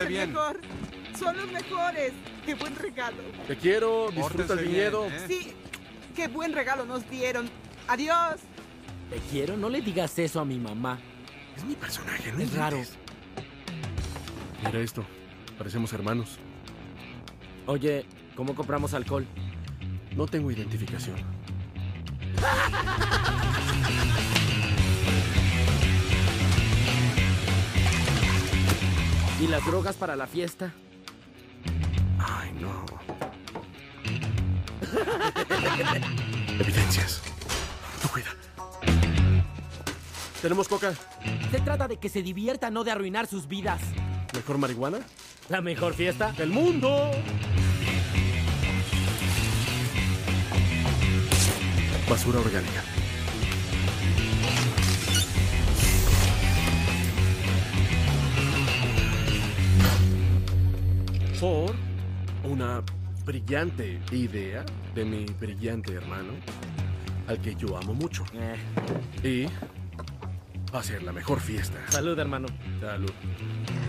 Bien. Mejor. Son los mejores. Qué buen regalo. Te quiero, disfruta Pórtese el viñedo. bien, ¿eh? Sí, qué buen regalo nos dieron. Adiós. Te quiero, no le digas eso a mi mamá. Es mi personaje, ¿no? Es raro. inventes. Mira esto, parecemos hermanos. Oye, ¿cómo compramos alcohol? No tengo identificación. ¿Y las drogas para la fiesta? Ay, no. Evidencias. Tú cuida. ¿Tenemos coca? Se trata de que se divierta, no de arruinar sus vidas. ¿Mejor marihuana? ¿La mejor fiesta? ¡Del mundo! Basura orgánica. Por una brillante idea de mi brillante hermano, al que yo amo mucho. Y va a ser la mejor fiesta. Salud, hermano. Salud.